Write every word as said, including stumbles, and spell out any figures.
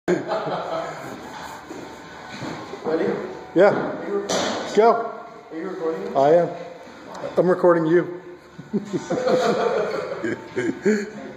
Ready? Yeah. Go. Are you recording? I am. I'm recording you.